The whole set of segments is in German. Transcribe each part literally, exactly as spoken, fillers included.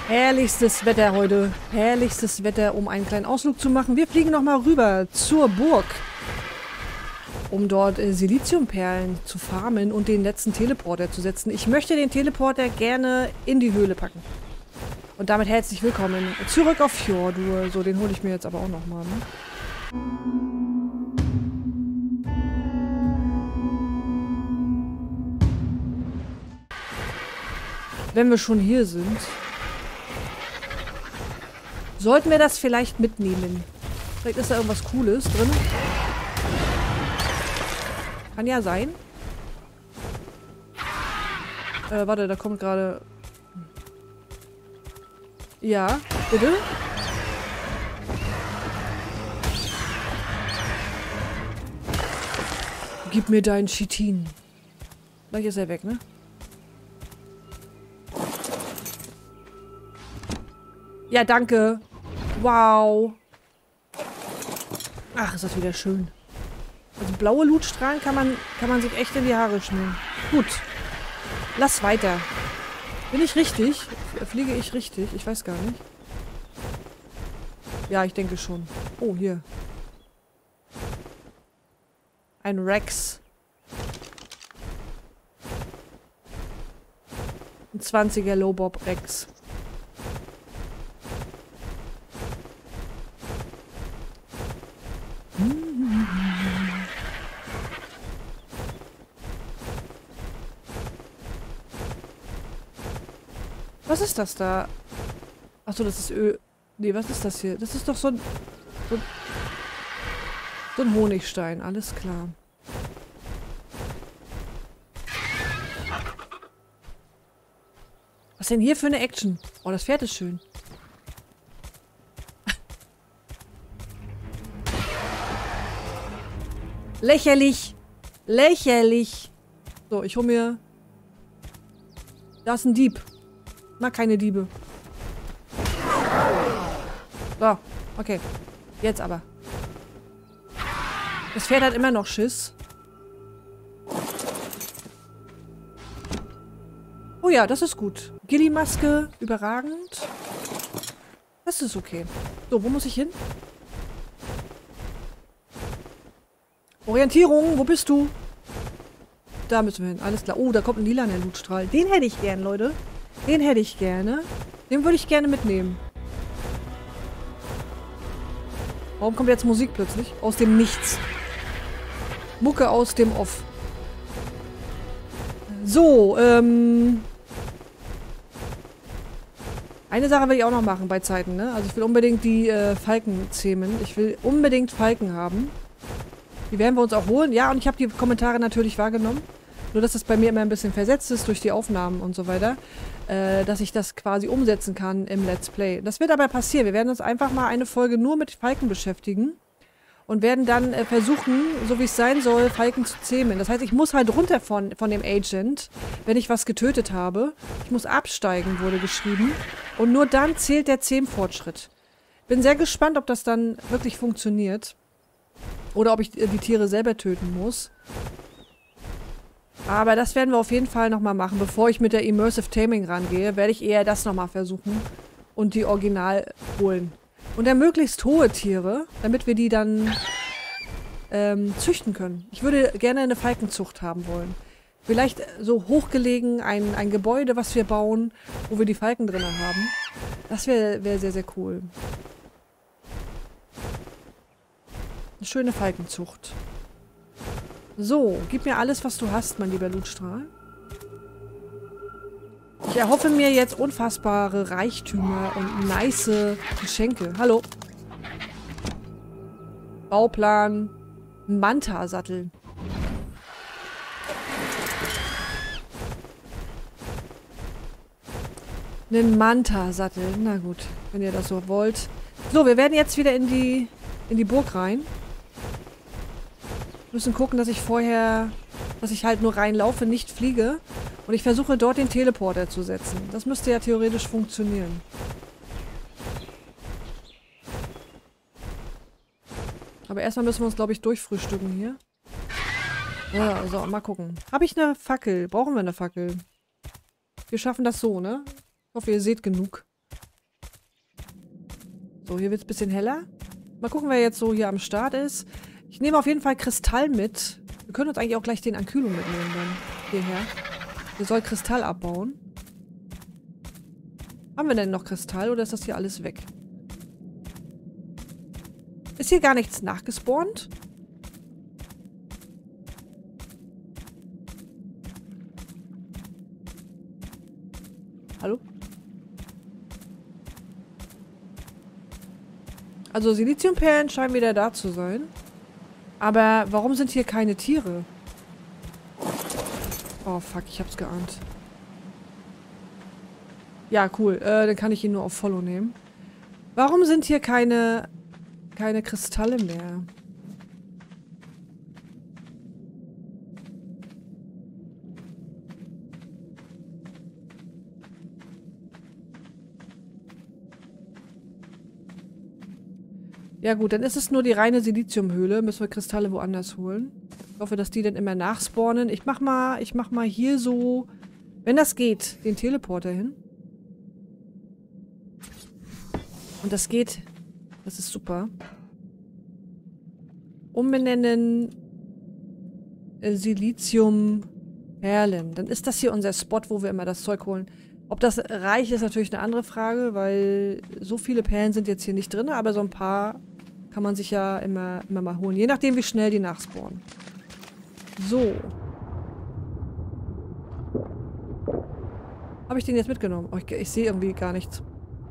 Herrlichstes Wetter heute. Herrlichstes Wetter, um einen kleinen Ausflug zu machen. Wir fliegen nochmal rüber zur Burg, um dort äh, Siliziumperlen zu farmen und den letzten Teleporter zu setzen. Ich möchte den Teleporter gerne in die Höhle packen. Und damit herzlich willkommen zurück auf Fjordur. So, den hole ich mir jetzt aber auch nochmal. Ne? Wenn wir schon hier sind, sollten wir das vielleicht mitnehmen. Vielleicht ist da irgendwas Cooles drin. Kann ja sein. Äh, warte, da kommt gerade... Ja, bitte? Gib mir deinen Chitin. Gleich ist er weg, ne? Ja, danke. Wow. Ach, ist das wieder schön. Also blaue Lootstrahlen kann man, kann man sich echt in die Haare schmieren. Gut. Lass weiter. Bin ich richtig? Fliege ich richtig? Ich weiß gar nicht. Ja, ich denke schon. Oh, hier. Ein Rex. Ein zwanziger Low-Bob Rex. Was ist das da? Achso, das ist Öl. Nee, was ist das hier? Das ist doch so ein... So ein, so ein Honigstein. Alles klar. Was denn hier für eine Action? Oh, das Pferd ist schön. Lächerlich. Lächerlich. So, ich hole mir... Da ist ein Dieb. Mag keine Diebe. So, okay. Jetzt aber. Das Pferd hat immer noch Schiss. Oh ja, das ist gut. Gilly-Maske, überragend. Das ist okay. So, wo muss ich hin? Orientierung, wo bist du? Da müssen wir hin, alles klar. Oh, da kommt ein lilaner Lootstrahl. Den hätte ich gern, Leute. Den hätte ich gerne. Den würde ich gerne mitnehmen. Warum kommt jetzt Musik plötzlich? Aus dem Nichts. Mucke aus dem Off. So, ähm... eine Sache will ich auch noch machen bei Zeiten, ne? Also ich will unbedingt die äh, Falken zähmen. Ich will unbedingt Falken haben. Die werden wir uns auch holen. Ja, und ich habe die Kommentare natürlich wahrgenommen. Nur, dass das bei mir immer ein bisschen versetzt ist durch die Aufnahmen und so weiter. Äh, dass ich das quasi umsetzen kann im Let's Play. Das wird aber passieren. Wir werden uns einfach mal eine Folge nur mit Falken beschäftigen. Und werden dann äh, versuchen, so wie es sein soll, Falken zu zähmen. Das heißt, ich muss halt runter von, von dem Agent, wenn ich was getötet habe. Ich muss absteigen, wurde geschrieben. Und nur dann zählt der Zähmfortschritt. Bin sehr gespannt, ob das dann wirklich funktioniert. Oder ob ich die Tiere selber töten muss. Aber das werden wir auf jeden Fall nochmal machen. Bevor ich mit der Immersive Taming rangehe, werde ich eher das nochmal versuchen. Und die Original holen. Und dann möglichst hohe Tiere, damit wir die dann ähm, züchten können. Ich würde gerne eine Falkenzucht haben wollen. Vielleicht so hochgelegen ein, ein Gebäude, was wir bauen, wo wir die Falken drin haben. Das wäre wär sehr, sehr cool. Eine schöne Falkenzucht. So, gib mir alles, was du hast, mein lieber Lootstrahl. Ich erhoffe mir jetzt unfassbare Reichtümer und nice Geschenke. Hallo. Bauplan. Manta-Sattel. Einen Manta-Sattel. Na gut, wenn ihr das so wollt. So, wir werden jetzt wieder in die, in die Burg rein. Müssen gucken, dass ich vorher, dass ich halt nur reinlaufe, nicht fliege. Und ich versuche dort den Teleporter zu setzen. Das müsste ja theoretisch funktionieren. Aber erstmal müssen wir uns, glaube ich, durchfrühstücken hier. Ja, so, mal gucken. Habe ich eine Fackel? Brauchen wir eine Fackel? Wir schaffen das so, ne? Ich hoffe, ihr seht genug. So, hier wird es ein bisschen heller. Mal gucken, wer jetzt so hier am Start ist. Ich nehme auf jeden Fall Kristall mit. Wir können uns eigentlich auch gleich den Ankylo mitnehmen dann. Hierher. Wir sollen Kristall abbauen. Haben wir denn noch Kristall oder ist das hier alles weg? Ist hier gar nichts nachgespawnt? Hallo? Also Siliziumperlen scheinen wieder da zu sein. Aber warum sind hier keine Tiere? Oh fuck, ich hab's geahnt. Ja, cool. Äh, dann kann ich ihn nur auf Follow nehmen. Warum sind hier keine, keine Kristalle mehr? Ja gut, dann ist es nur die reine Siliziumhöhle. Müssen wir Kristalle woanders holen. Ich hoffe, dass die dann immer nachspawnen. Ich mach mal, ich mach mal hier so, wenn das geht, den Teleporter hin. Und das geht. Das ist super. Umbenennen äh, Siliziumperlen. Dann ist das hier unser Spot, wo wir immer das Zeug holen. Ob das reicht, ist natürlich eine andere Frage, weil so viele Perlen sind jetzt hier nicht drin, aber so ein paar kann man sich ja immer, immer mal holen. Je nachdem, wie schnell die nachspawnen. So. Habe ich den jetzt mitgenommen? Oh, ich, ich sehe irgendwie gar nichts.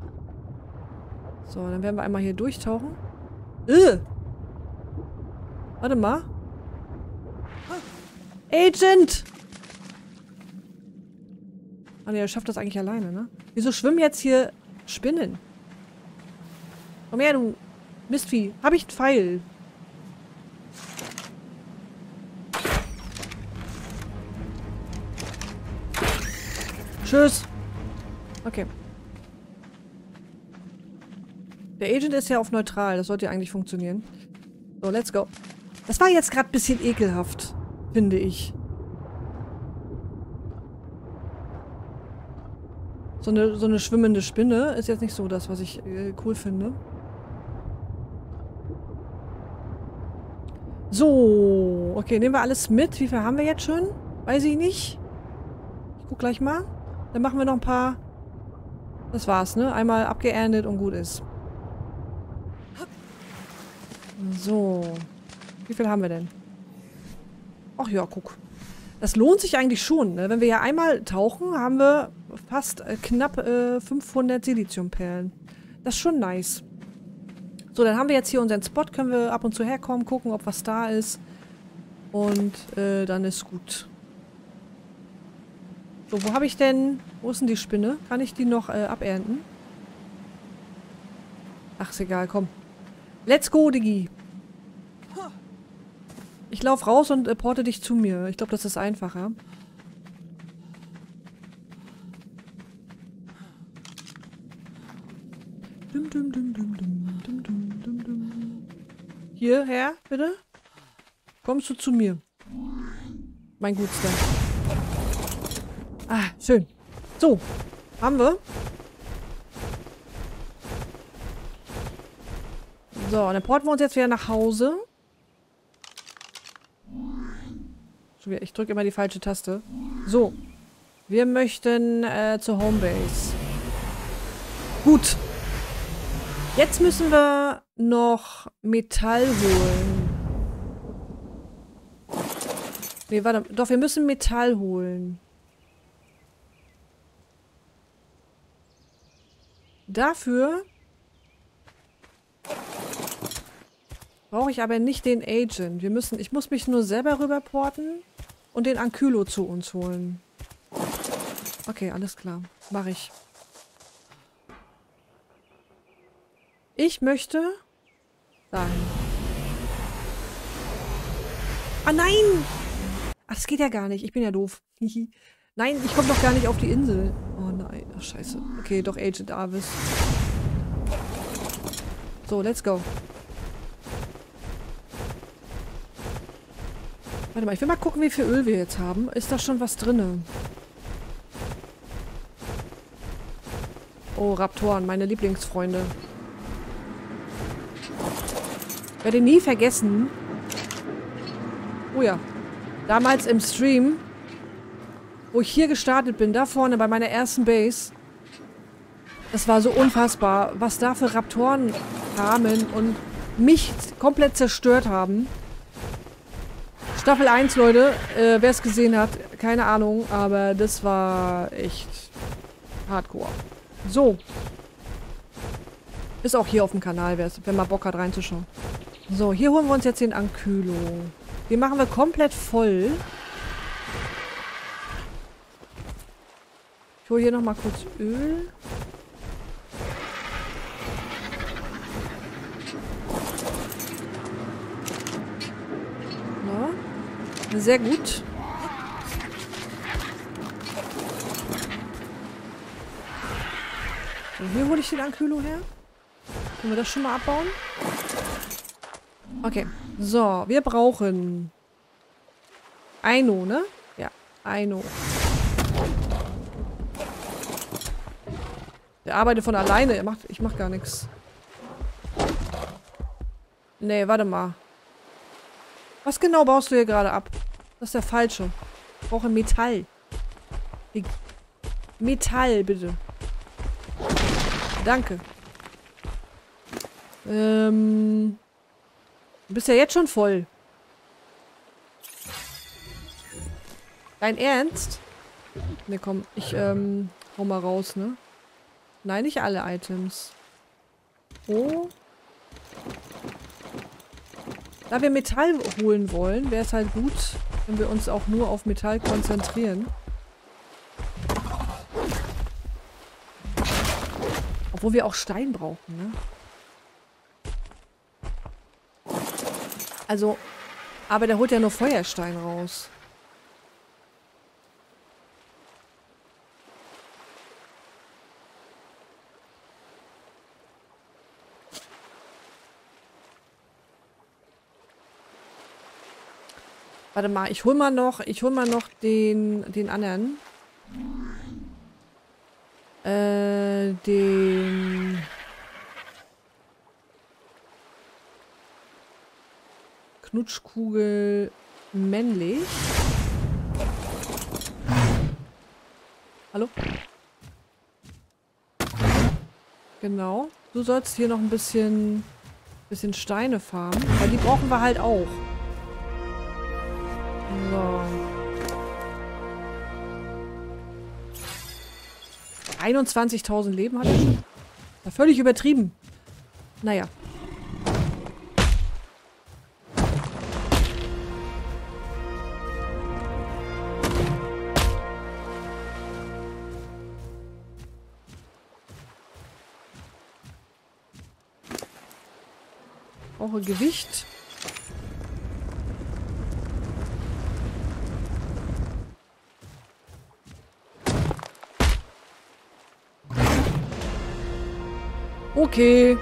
So, dann werden wir einmal hier durchtauchen. Ugh. Warte mal. Agent! Ah ne, er schafft das eigentlich alleine, ne? Wieso schwimmen jetzt hier Spinnen? Komm her, du Mistvieh. Hab ich einen Pfeil? Tschüss. Okay. Der Agent ist ja auf neutral. Das sollte ja eigentlich funktionieren. So, let's go. Das war jetzt gerade ein bisschen ekelhaft, finde ich. So eine, so eine schwimmende Spinne ist jetzt nicht so das, was ich äh, cool finde. So, okay, nehmen wir alles mit. Wie viel haben wir jetzt schon? Weiß ich nicht. Ich guck gleich mal. Dann machen wir noch ein paar. Das war's, ne? Einmal abgeerntet und gut ist. So. Wie viel haben wir denn? Ach ja, guck. Das lohnt sich eigentlich schon, ne? Wenn wir ja einmal tauchen, haben wir fast äh, knapp äh, fünfhundert Siliziumperlen. Das ist schon nice. So, dann haben wir jetzt hier unseren Spot. Können wir ab und zu herkommen, gucken, ob was da ist. Und äh, dann ist gut. So, wo habe ich denn... Wo ist denn die Spinne? Kann ich die noch äh, abernten? Ach, ist egal, komm. Let's go, Diggi. Ich laufe raus und äh, porte dich zu mir. Ich glaube, das ist einfacher. Dum, dum, dum, dum, dum, dum, dum, dum, dum. Hierher, bitte. Kommst du zu mir? Mein Gutster. Ah, schön. So, haben wir. So, und dann porten wir uns jetzt wieder nach Hause. Ich drücke immer die falsche Taste. So. Wir möchten äh, zur Homebase. Gut. Jetzt müssen wir noch Metall holen. Nee, warte. Doch, wir müssen Metall holen. Dafür brauche ich aber nicht den Agent. Wir müssen, ich muss mich nur selber rüberporten und den Ankylo zu uns holen. Okay, alles klar. Mache ich. Ich möchte dahin. Ah, nein! Ach, das geht ja gar nicht. Ich bin ja doof. Nein, ich komme doch gar nicht auf die Insel. Oh nein. Ach, scheiße. Okay, doch Agent Arvis. So, let's go. Warte mal, ich will mal gucken, wie viel Öl wir jetzt haben. Ist da schon was drin? Oh, Raptoren, meine Lieblingsfreunde. Ich werde nie vergessen. Oh ja. Damals im Stream, wo ich hier gestartet bin, da vorne bei meiner ersten Base. Das war so unfassbar, was da für Raptoren kamen und mich komplett zerstört haben. Staffel eins, Leute, äh, wer es gesehen hat, keine Ahnung, aber das war echt hardcore. So. Ist auch hier auf dem Kanal, wenn man Bock hat reinzuschauen. So, hier holen wir uns jetzt den Ankylo. Den machen wir komplett voll. Ich hole hier nochmal kurz Öl. So. Sehr gut. So, hier hole ich den Ankylo her. Können wir das schon mal abbauen? Okay. So, wir brauchen Aino, ne? Ja, Aino. Der arbeitet von alleine. Er macht, ich mach gar nichts. Nee, warte mal. Was genau baust du hier gerade ab? Das ist der falsche. Ich brauche Metall. Metall, bitte. Danke. Ähm... Du bist ja jetzt schon voll. Dein Ernst? Ne, komm, ich ähm, hau mal raus, ne? Nein, nicht alle Items. Oh. Da wir Metall holen wollen, wäre es halt gut, wenn wir uns auch nur auf Metall konzentrieren. Obwohl wir auch Stein brauchen, ne? Also, aber der holt ja nur Feuerstein raus. Warte mal, ich hol mal noch, ich hol mal noch den, den anderen. Äh, den... Knutschkugel männlich. Hallo? Genau. Du sollst hier noch ein bisschen, bisschen Steine farmen. Weil die brauchen wir halt auch. So. einundzwanzigtausend Leben hat er schon. Ja, völlig übertrieben. Naja. Brauche Gewicht. Okay.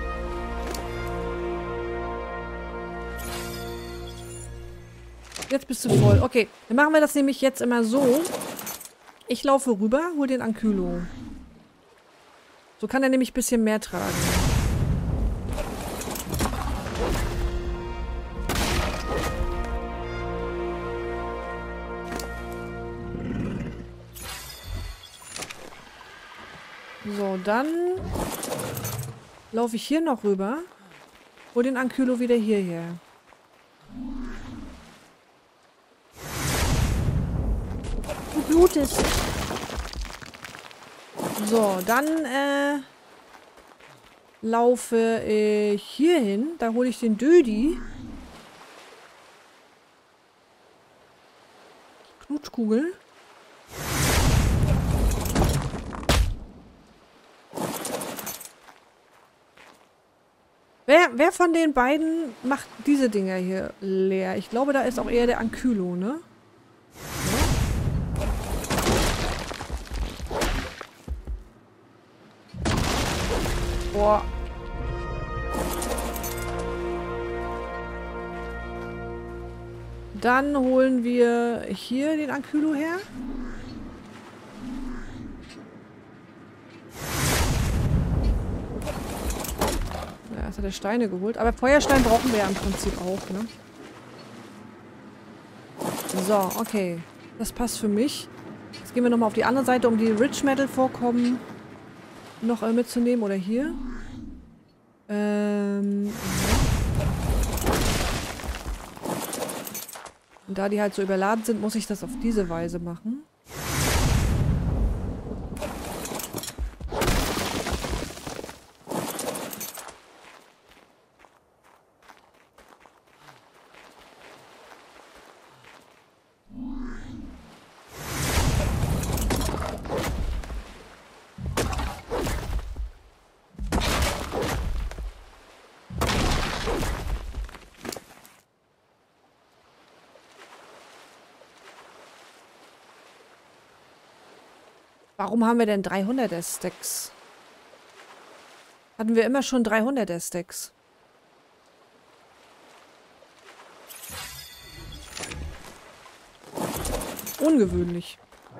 Jetzt bist du voll. Okay, dann machen wir das nämlich jetzt immer so. Ich laufe rüber, hol den Ankylo. So kann er nämlich ein bisschen mehr tragen. So, dann laufe ich hier noch rüber. Hol den Ankylo wieder hierher. Du blutest. So, dann äh, laufe ich hier hin. Da hole ich den Dödi. Knutschkugel. Wer, wer von den beiden macht diese Dinger hier leer? Ich glaube, da ist auch eher der Ankylo, ne? Ja. Boah. Dann holen wir hier den Ankylo her. Jetzt hat er Steine geholt. Aber Feuerstein brauchen wir ja im Prinzip auch, ne? So, okay. Das passt für mich. Jetzt gehen wir nochmal auf die andere Seite, um die Rich Metal Vorkommen noch äh, mitzunehmen. Oder hier. Ähm. Und da die halt so überladen sind, muss ich das auf diese Weise machen. Warum haben wir denn dreihunderter Stacks? Hatten wir immer schon dreihunderter Stacks? Ungewöhnlich.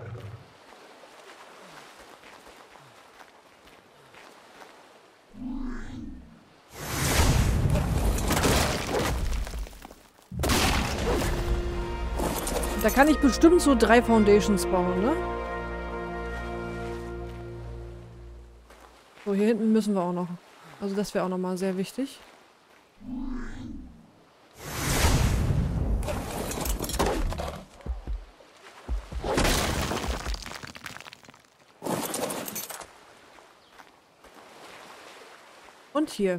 Da kann ich bestimmt so drei Foundations bauen, ne? So, hier hinten müssen wir auch noch. Also das wäre auch nochmal sehr wichtig. Und hier.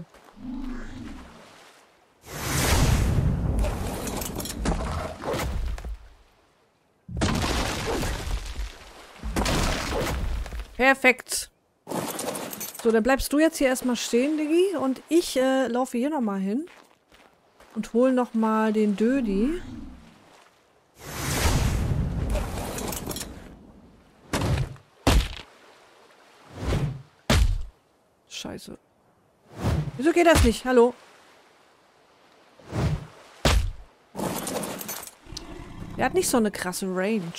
Perfekt. So, dann bleibst du jetzt hier erstmal stehen, Diggi. Und ich äh, laufe hier nochmal hin. Und hole nochmal den Dödi. Scheiße. Wieso geht das nicht? Hallo? Der hat nicht so eine krasse Range.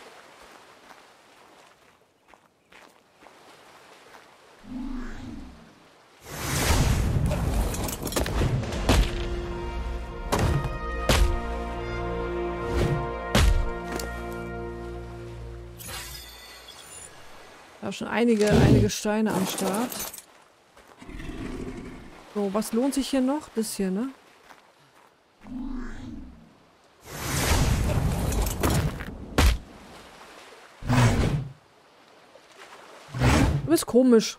Da schon einige, einige Steine am Start. So, was lohnt sich hier noch? Das hier, ne? Du bist komisch.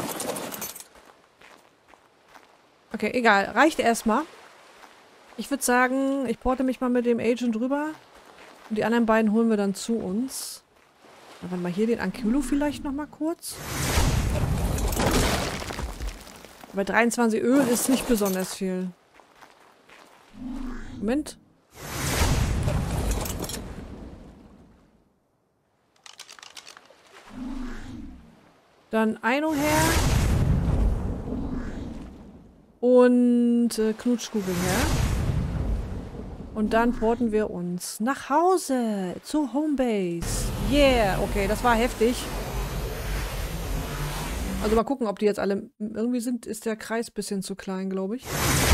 Okay, egal. Reicht erstmal. Ich würde sagen, ich porte mich mal mit dem Agent rüber. Und die anderen beiden holen wir dann zu uns. Na, warte mal, hier den Ankylo vielleicht nochmal kurz. Aber dreiundzwanzig Öl ist nicht besonders viel. Moment. Dann Eino her. Und äh, Knutschkugel her. Und dann porten wir uns nach Hause zur Homebase. Yeah, okay, das war heftig. Also mal gucken, ob die jetzt alle irgendwie sind. Ist der Kreis ein bisschen zu klein, glaube ich.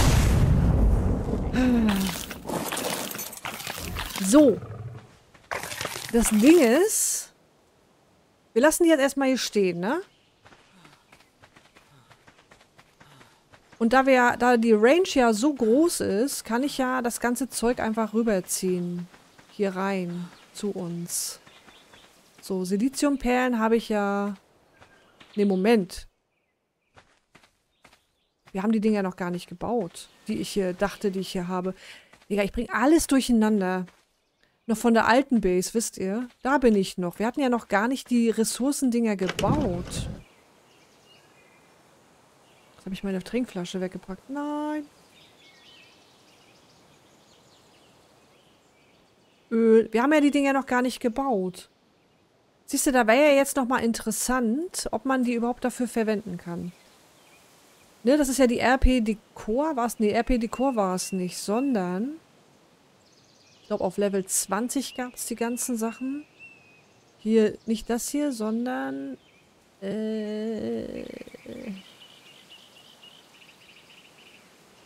So. Das Ding ist, wir lassen die jetzt erstmal hier stehen, ne? Und da wir, da die Range ja so groß ist, kann ich ja das ganze Zeug einfach rüberziehen. Hier rein. Zu uns. So, Siliziumperlen habe ich ja... Ne, Moment. Wir haben die Dinger noch gar nicht gebaut. Die ich hier dachte, die ich hier habe. Digga, ich bringe alles durcheinander. Noch von der alten Base, wisst ihr? Da bin ich noch. Wir hatten ja noch gar nicht die Ressourcendinger gebaut. Habe ich meine Trinkflasche weggepackt? Nein. Öl. Wir haben ja die Dinger noch gar nicht gebaut. Siehst du, da wäre ja jetzt noch mal interessant, ob man die überhaupt dafür verwenden kann. Ne, das ist ja die R P Decor. War es? Ne, R P Decor war es nicht, sondern... Ich glaube, auf Level zwanzig gab es die ganzen Sachen. Hier, nicht das hier, sondern... Äh...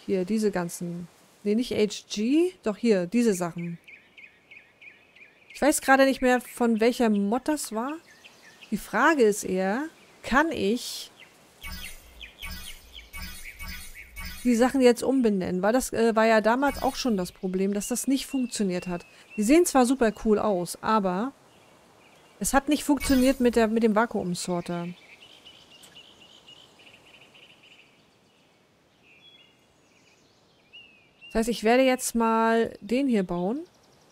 Hier, diese ganzen... Ne, nicht H G. Doch hier, diese Sachen. Ich weiß gerade nicht mehr, von welcher Mod das war. Die Frage ist eher, kann ich die Sachen jetzt umbenennen? Weil das äh, war ja damals auch schon das Problem, dass das nicht funktioniert hat. Die sehen zwar super cool aus, aber es hat nicht funktioniert mit, der, mit dem Vakuumsorter. Das heißt, ich werde jetzt mal den hier bauen.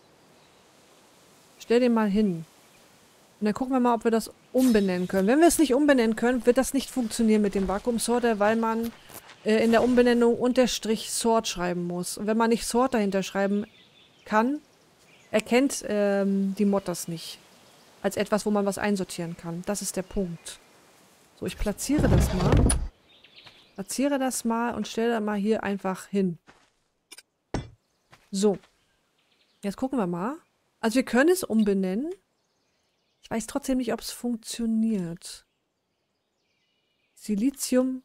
Stell den mal hin. Und dann gucken wir mal, ob wir das umbenennen können. Wenn wir es nicht umbenennen können, wird das nicht funktionieren mit dem Vakuumsorter, weil man äh, in der Umbenennung Unterstrich Sort schreiben muss. Und wenn man nicht Sort dahinter schreiben kann, erkennt ähm, die Mod das nicht. Als etwas, wo man was einsortieren kann. Das ist der Punkt. So, ich platziere das mal. Platziere das mal und stelle das mal hier einfach hin. So. Jetzt gucken wir mal. Also wir können es umbenennen. Ich weiß trotzdem nicht, ob es funktioniert. Silizium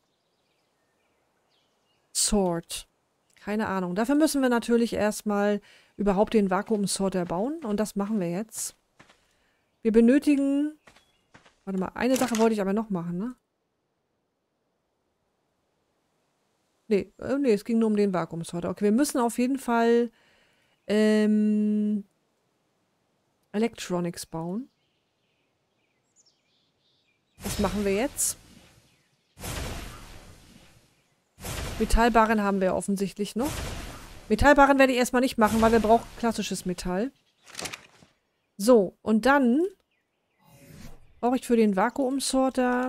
Sort. Keine Ahnung. Dafür müssen wir natürlich erstmal überhaupt den Vakuumsorter bauen. Und das machen wir jetzt. Wir benötigen... Warte mal, eine Sache wollte ich aber noch machen, ne? Nee, äh, nee, es ging nur um den Vakuumsorter. Okay, wir müssen auf jeden Fall ähm, Electronics bauen. Das machen wir jetzt. Metallbarren haben wir offensichtlich noch. Metallbarren werde ich erstmal nicht machen, weil wir brauchen klassisches Metall. So, und dann brauche ich für den Vakuumsorter...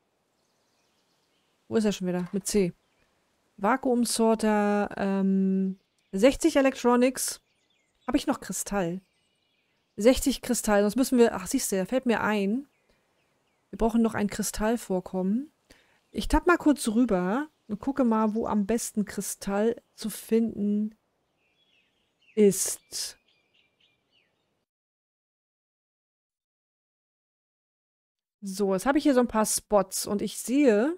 Wo ist er schon wieder? Mit C. Vakuumsorter, ähm, sechzig Electronics. Habe ich noch Kristall? sechzig Kristall, sonst müssen wir... Ach, siehst du, da fällt mir ein. Wir brauchen noch ein Kristallvorkommen. Ich tapp mal kurz rüber und gucke mal, wo am besten Kristall zu finden ist. So, jetzt habe ich hier so ein paar Spots und ich sehe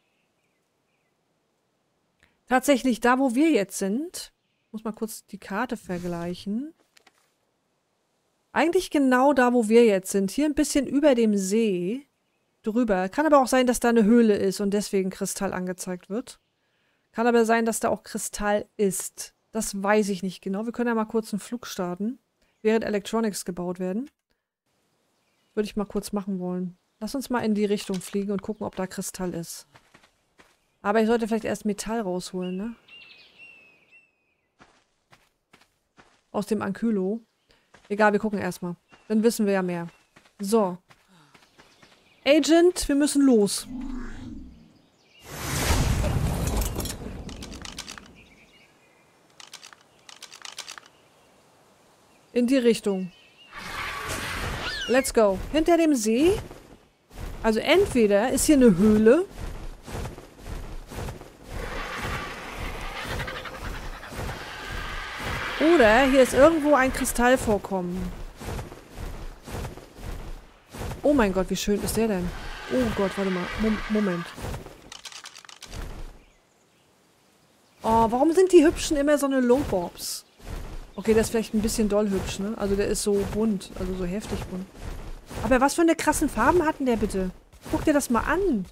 tatsächlich da, wo wir jetzt sind. Ich muss mal kurz die Karte vergleichen. Eigentlich genau da, wo wir jetzt sind. Hier ein bisschen über dem See drüber. Kann aber auch sein, dass da eine Höhle ist und deswegen Kristall angezeigt wird. Kann aber sein, dass da auch Kristall ist. Das weiß ich nicht genau. Wir können ja mal kurz einen Flug starten, während Electronics gebaut werden. Würde ich mal kurz machen wollen. Lass uns mal in die Richtung fliegen und gucken, ob da Kristall ist. Aber ich sollte vielleicht erst Metall rausholen, ne? Aus dem Ankylo. Egal, wir gucken erstmal. Dann wissen wir ja mehr. So. Agent, wir müssen los. In die Richtung. Let's go. Hinter dem See. Also entweder ist hier eine Höhle. Oder hier ist irgendwo ein Kristallvorkommen. Oh mein Gott, wie schön ist der denn? Oh Gott, warte mal. Mom Moment. Oh, warum sind die Hübschen immer so eine Lowbobs? Okay, der ist vielleicht ein bisschen doll hübsch, ne? Also der ist so bunt, also so heftig bunt. Aber was für eine krassen Farben hat denn der bitte? Guck dir das mal an.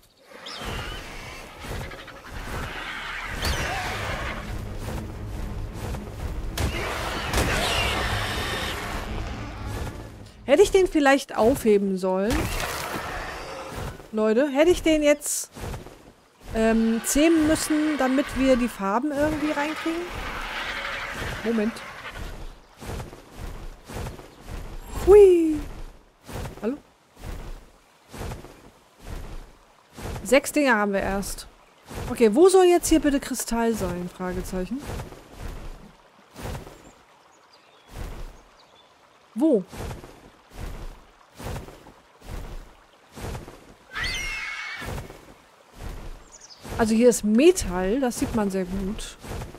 Hätte ich den vielleicht aufheben sollen? Leute, hätte ich den jetzt ähm, zähmen müssen, damit wir die Farben irgendwie reinkriegen? Moment. Hui. Hallo? Sechs Dinger haben wir erst. Okay, wo soll jetzt hier bitte Kristall sein? Fragezeichen. Wo? Also hier ist Metall, das sieht man sehr gut.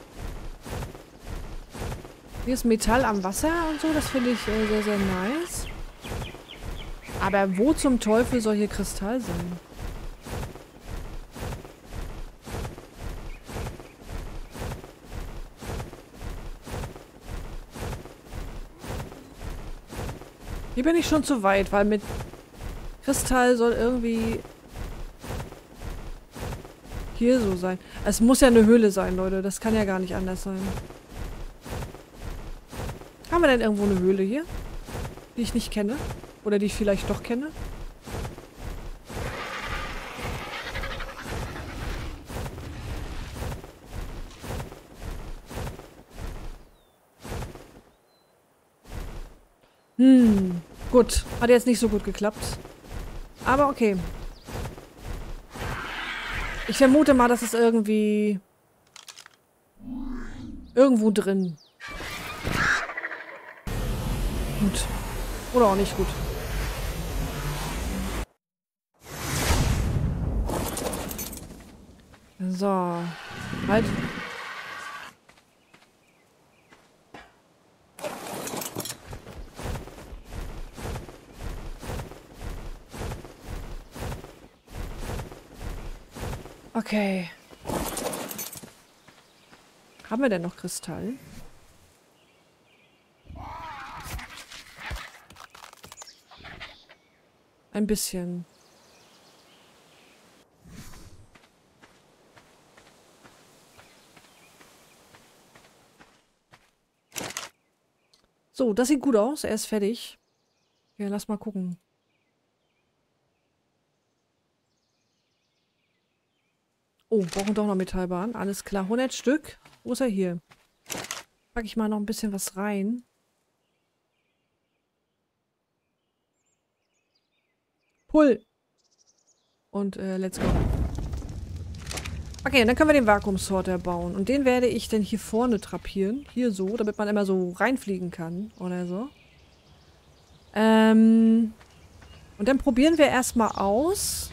Hier ist Metall am Wasser und so, das finde ich äh, sehr, sehr nice. Aber wo zum Teufel soll hier Kristall sein? Hier bin ich schon zu weit, weil mit Kristall soll irgendwie hier so sein. Es muss ja eine Höhle sein, Leute. Das kann ja gar nicht anders sein. Haben wir denn irgendwo eine Höhle hier? Die ich nicht kenne? Oder die ich vielleicht doch kenne? Hm, gut. Hat jetzt nicht so gut geklappt. Aber okay. Ich vermute mal, das ist irgendwie... irgendwo drin. Gut. Oder auch nicht gut. So. Halt. Okay. Haben wir denn noch Kristall? Ein bisschen. So, das sieht gut aus. Er ist fertig. Ja, lass mal gucken. Oh, brauchen doch noch Metallbahn. Alles klar. hundert Stück. Wo ist er hier? Pack ich mal noch ein bisschen was rein. Pull. Und äh, let's go. Okay, dann können wir den Vakuumsorter bauen. Und den werde ich dann hier vorne drapieren. Hier so, damit man immer so reinfliegen kann. Oder so. Ähm. Und dann probieren wir erstmal aus,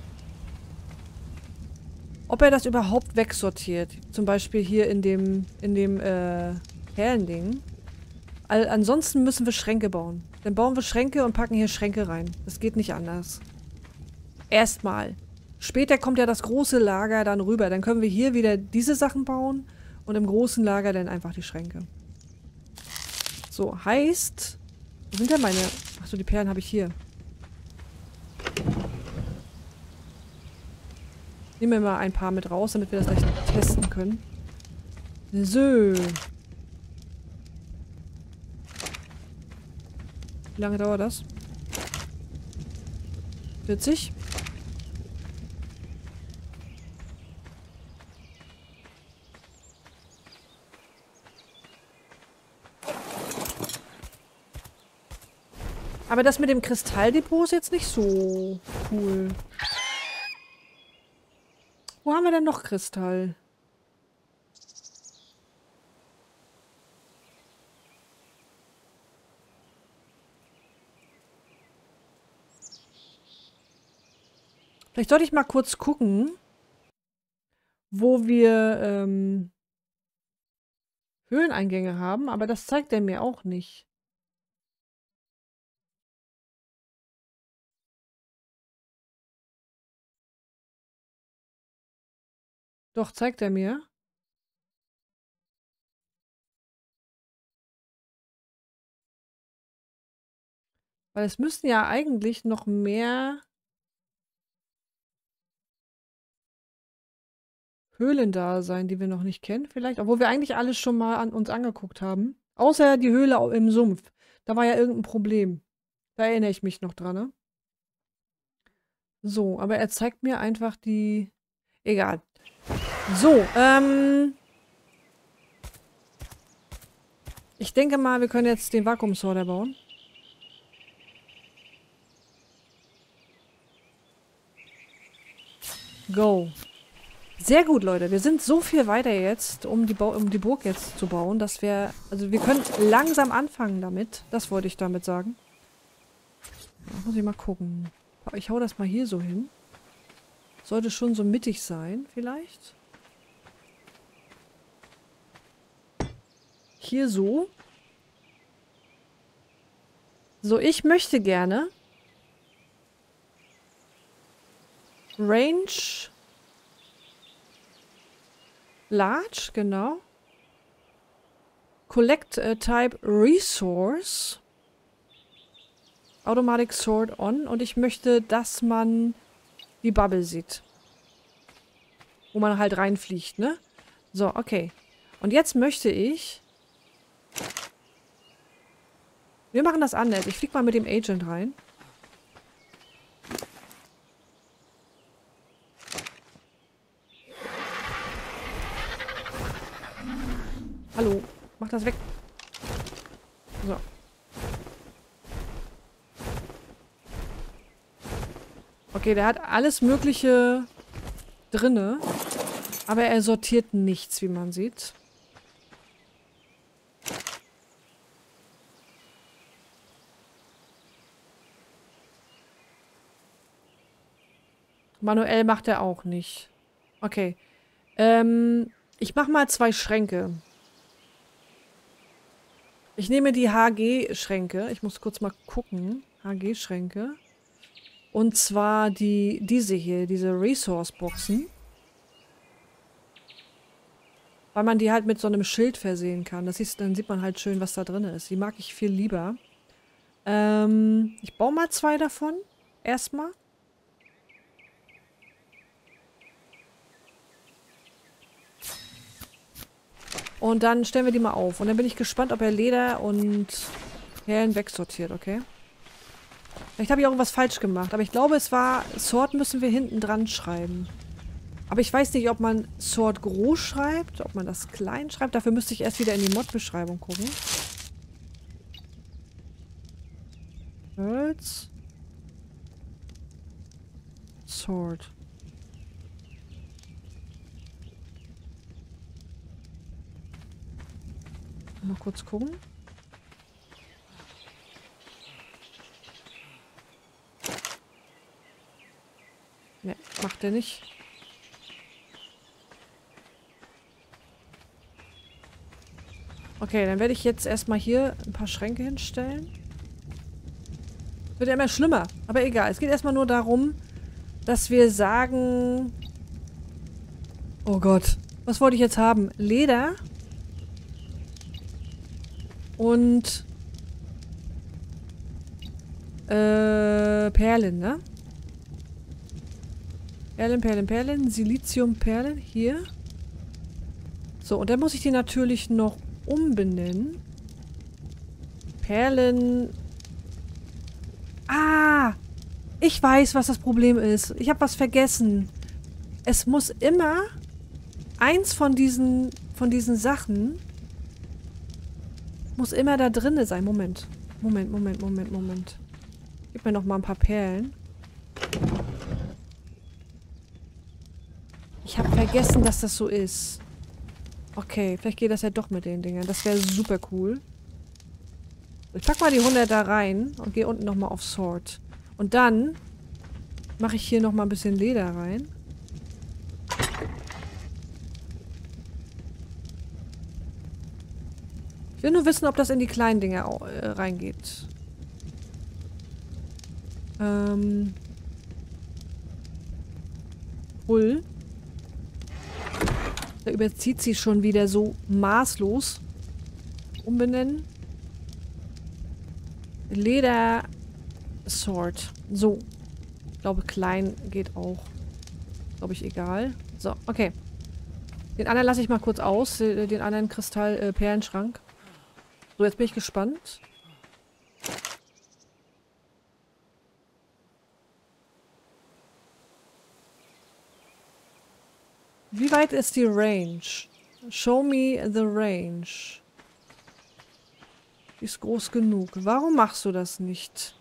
ob er das überhaupt wegsortiert. Zum Beispiel hier in dem, in dem, äh, Perlending. All, ansonsten müssen wir Schränke bauen. Dann bauen wir Schränke und packen hier Schränke rein. Das geht nicht anders. Erstmal. Später kommt ja das große Lager dann rüber. Dann können wir hier wieder diese Sachen bauen und im großen Lager dann einfach die Schränke. So, heißt... Wo sind denn meine... Achso, die Perlen habe ich hier. Nehmen wir mal ein paar mit raus, damit wir das gleich testen können. So. Wie lange dauert das? vierzig? Aber das mit dem Kristalldepot ist jetzt nicht so cool. Wo haben wir denn noch Kristall? Vielleicht sollte ich mal kurz gucken, wo wir ähm, Höhleneingänge haben, aber das zeigt er mir auch nicht. Doch, zeigt er mir. Weil es müssten ja eigentlich noch mehr Höhlen da sein, die wir noch nicht kennen vielleicht. Obwohl wir eigentlich alles schon mal an uns angeguckt haben. Außer die Höhle au- im Sumpf. Da war ja irgendein Problem. Da erinnere ich mich noch dran, ne? So, aber er zeigt mir einfach die... Egal. So, ähm... ich denke mal, wir können jetzt den Vakuumsorter bauen. Go. Sehr gut, Leute. Wir sind so viel weiter jetzt, um die, Bau um die Burg jetzt zu bauen, dass wir... Also wir können langsam anfangen damit. Das wollte ich damit sagen. Da muss ich mal gucken. Ich hau das mal hier so hin. Sollte schon so mittig sein, vielleicht. Hier so. So, ich möchte gerne Range Large, genau. Collect uh, Type Resource Automatic Sort on. Und ich möchte, dass man die Bubble sieht. Wo man halt reinfliegt, ne? So, okay. Und jetzt möchte ich... Wir machen das anders. Ich fliege mal mit dem Agent rein. Hallo, mach das weg. So. Okay, der hat alles Mögliche drinne, aber er sortiert nichts, wie man sieht. Manuell macht er auch nicht. Okay. Ähm, ich mach mal zwei Schränke. Ich nehme die H G-Schränke. Ich muss kurz mal gucken. H G-Schränke. Und zwar die, diese hier, diese Resource-Boxen. Weil man die halt mit so einem Schild versehen kann. Das ist, dann sieht man halt schön, was da drin ist. Die mag ich viel lieber. Ähm, ich baue mal zwei davon. Erstmal. Und dann stellen wir die mal auf. Und dann bin ich gespannt, ob er Leder und Perlen wegsortiert, okay? Vielleicht habe ich auch irgendwas falsch gemacht. Aber ich glaube, es war... Sort müssen wir hinten dran schreiben. Aber ich weiß nicht, ob man Sort groß schreibt, ob man das klein schreibt. Dafür müsste ich erst wieder in die Mod-Beschreibung gucken. Holz. Sort. Mal kurz gucken. Ne, macht er nicht. Okay, dann werde ich jetzt erstmal hier ein paar Schränke hinstellen. Wird ja immer schlimmer, aber egal. Es geht erstmal nur darum, dass wir sagen... Oh Gott, was wollte ich jetzt haben? Leder... Und äh, Perlen, ne? Perlen, Perlen, Perlen, Siliziumperlen, hier. So, und dann muss ich die natürlich noch umbenennen. Perlen. Ah! Ich weiß, was das Problem ist. Ich habe was vergessen. Es muss immer eins von diesen, von diesen Sachen... Muss immer da drinne sein. Moment. Moment, Moment, Moment, Moment. Gib mir noch mal ein paar Perlen. Ich habe vergessen, dass das so ist. Okay, vielleicht geht das ja doch mit den Dingern. Das wäre super cool. Ich pack mal die hundert da rein und gehe unten noch mal auf Sort. Und dann mache ich hier noch mal ein bisschen Leder rein. Ich will nur wissen, ob das in die kleinen Dinger äh, reingeht. Ähm. Hull. Da überzieht sie schon wieder so maßlos. Umbenennen. Leder. Sort. So. Ich glaube, klein geht auch. Glaube ich, egal. So, okay. Den anderen lasse ich mal kurz aus. Den anderen Kristall-Perlenschrank. Äh, So, jetzt bin ich gespannt. Wie weit ist die Range? Show me the range. Die ist groß genug. Warum machst du das nicht?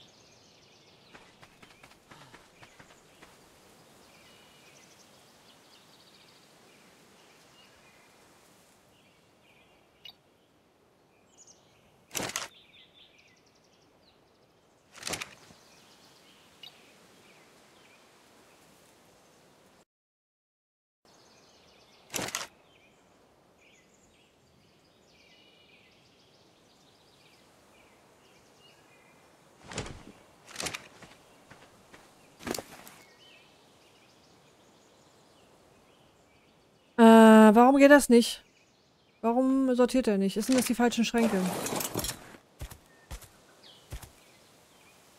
Warum geht das nicht? Warum sortiert er nicht? Sind das die falschen Schränke?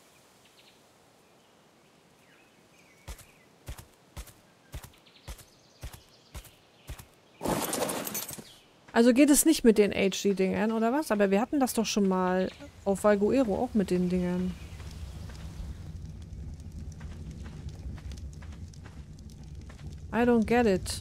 Also geht es nicht mit den H D-Dingern, oder was? Aber wir hatten das doch schon mal auf Valguero auch mit den Dingern. I don't get it.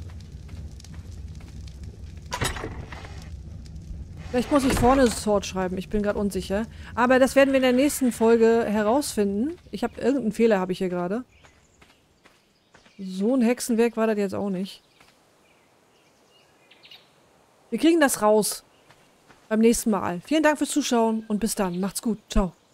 Vielleicht muss ich vorne Sword schreiben. Ich bin gerade unsicher. Aber das werden wir in der nächsten Folge herausfinden. Ich habe irgendeinen Fehler, habe ich hier gerade. So ein Hexenwerk war das jetzt auch nicht. Wir kriegen das raus. Beim nächsten Mal. Vielen Dank fürs Zuschauen und bis dann. Macht's gut. Ciao.